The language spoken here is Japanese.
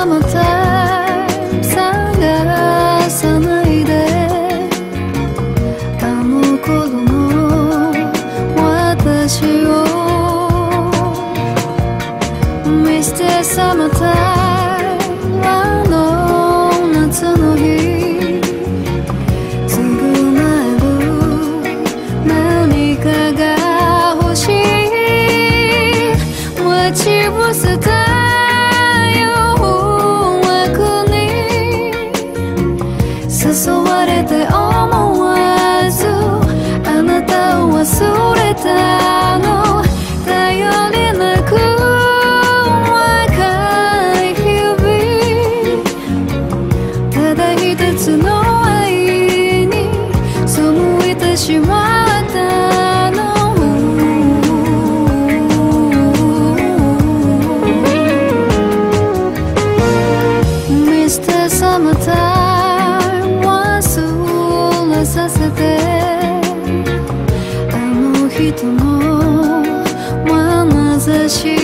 Summertime 探さないであの頃の私を Mr. Summertime あの夏の日償える何かが欲しい待ち伏せた誘われて思わずあなたを忘れたの頼りなく若い日々ただ一つの愛に背いてしまったの Mr. Summertimeさせてあの人の眼差し